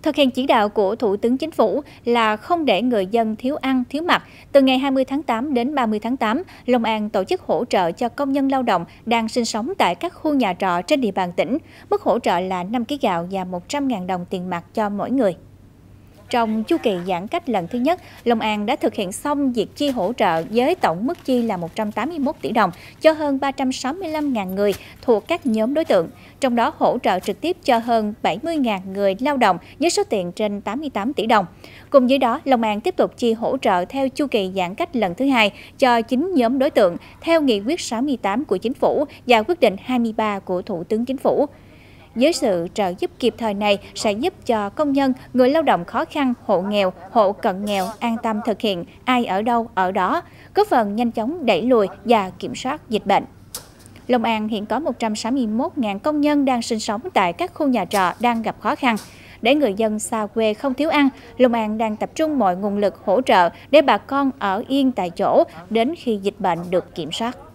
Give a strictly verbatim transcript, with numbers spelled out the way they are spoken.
Thực hiện chỉ đạo của Thủ tướng Chính phủ là không để người dân thiếu ăn, thiếu mặc, từ ngày hai mươi tháng tám đến ba mươi tháng tám, Long An tổ chức hỗ trợ cho công nhân lao động đang sinh sống tại các khu nhà trọ trên địa bàn tỉnh. Mức hỗ trợ là năm ki lô gạo và một trăm nghìn đồng tiền mặt cho mỗi người. Trong chu kỳ giãn cách lần thứ nhất, Long An đã thực hiện xong việc chi hỗ trợ với tổng mức chi là một trăm tám mươi mốt tỷ đồng cho hơn ba trăm sáu mươi lăm nghìn người thuộc các nhóm đối tượng. Trong đó hỗ trợ trực tiếp cho hơn bảy mươi nghìn người lao động với số tiền trên tám mươi tám tỷ đồng. Cùng với đó, Long An tiếp tục chi hỗ trợ theo chu kỳ giãn cách lần thứ hai cho chín nhóm đối tượng theo nghị quyết sáu mươi tám của Chính phủ và quyết định hai mươi ba của Thủ tướng Chính phủ. Với sự trợ giúp kịp thời này sẽ giúp cho công nhân, người lao động khó khăn, hộ nghèo, hộ cận nghèo an tâm thực hiện ai ở đâu ở đó, góp phần nhanh chóng đẩy lùi và kiểm soát dịch bệnh. Long An hiện có một trăm sáu mươi mốt nghìn công nhân đang sinh sống tại các khu nhà trọ đang gặp khó khăn. Để người dân xa quê không thiếu ăn, Long An đang tập trung mọi nguồn lực hỗ trợ để bà con ở yên tại chỗ đến khi dịch bệnh được kiểm soát.